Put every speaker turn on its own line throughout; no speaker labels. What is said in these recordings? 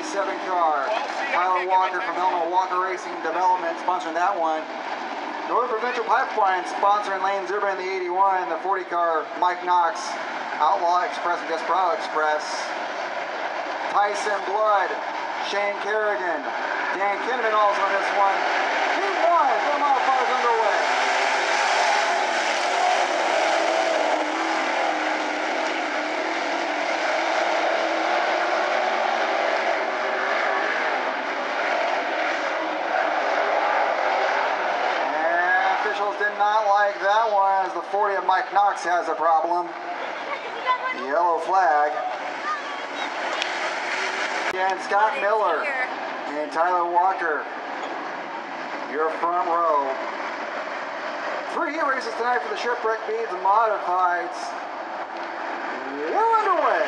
87 car. Tyler Walker from Illinois Walker Racing Development sponsoring that one. Northern Provincial Pipeline sponsoring Lane Zerba in the 81. The 40 car Mike Knox, Outlaw Express and Desperado Express. Tyson Blood, Shane Kerrigan, Dan Kinnaman also on this one. Heat 1, the modifiers underway. Did not like that one as the 40 of Mike Knox has a problem. Yellow flag. And Scott Miller and Tyler Walker, your front row. 3 heat races tonight for the Shipwreck Beads and Modifieds. We're underway.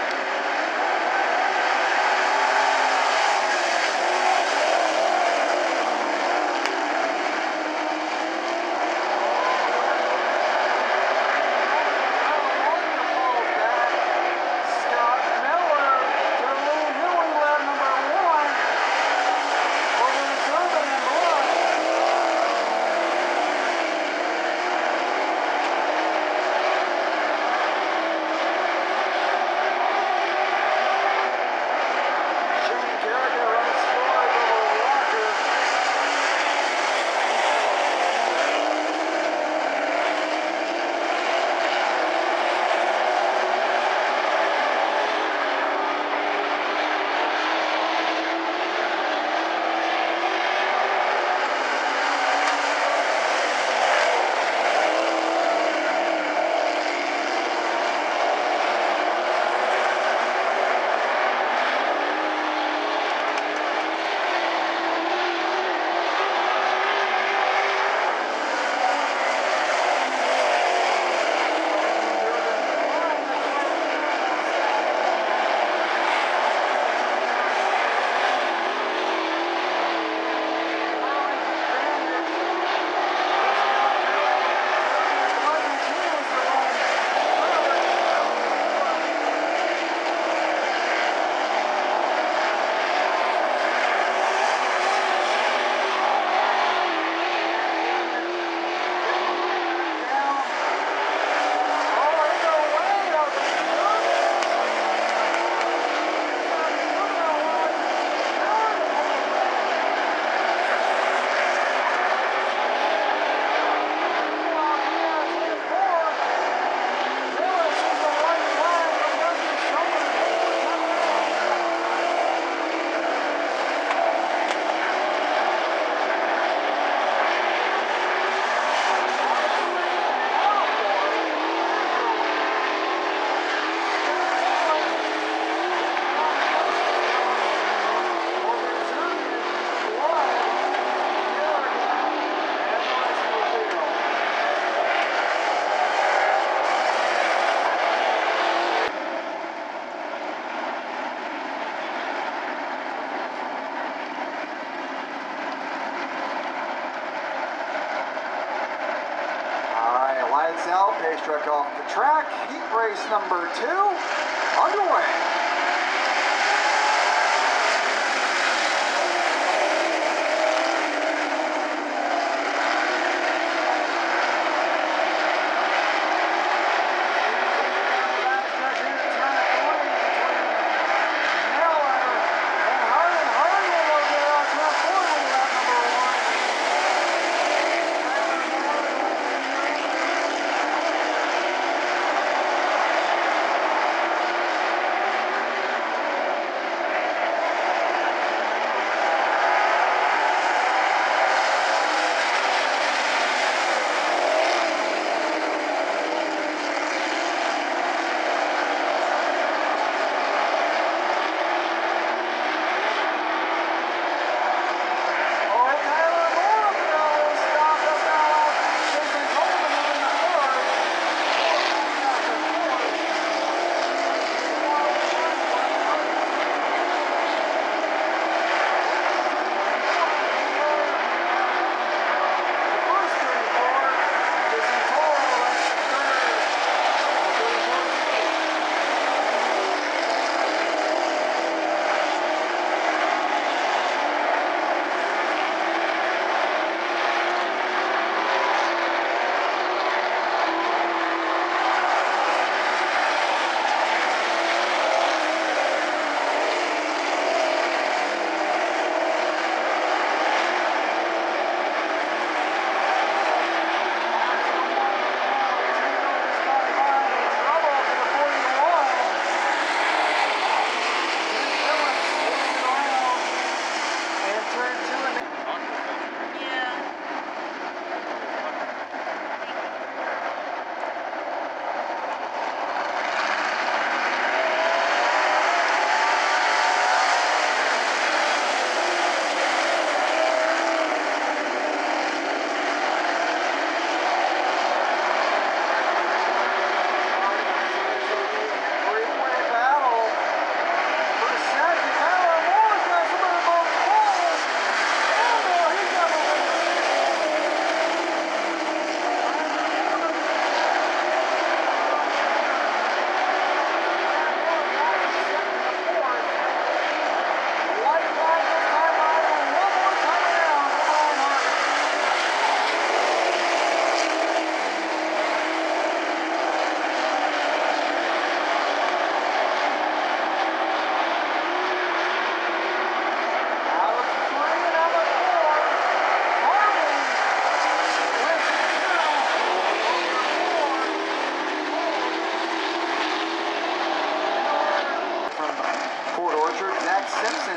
Out, pace truck off the track, heat race number 2, underway.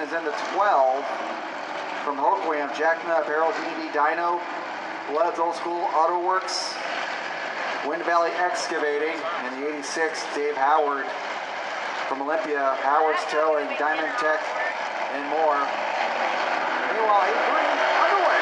is in the 12. From Hoquiam, Jack Knupp, Harold D&D Dyno, Blood's Old School Auto Works, Wind Valley Excavating, and the 86, Dave Howard. From Olympia, Howard's Towing, Diamond Tech, and more. Meanwhile, 83 underway.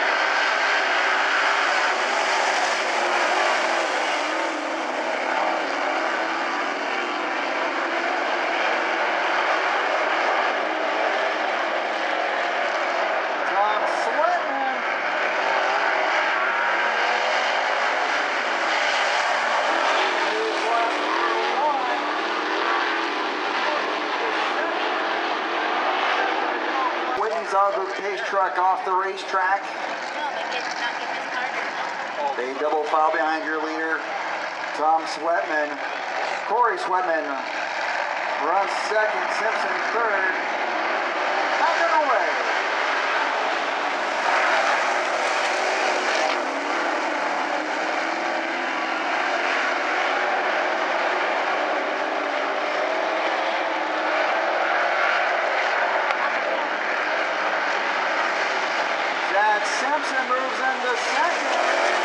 Tom Sweatman. Whitney's on the pace truck off the racetrack. They double file behind your leader, Tom Sweatman. Corey Sweatman runs second, Simpson third. Back and away. Jack Simpson moves into second.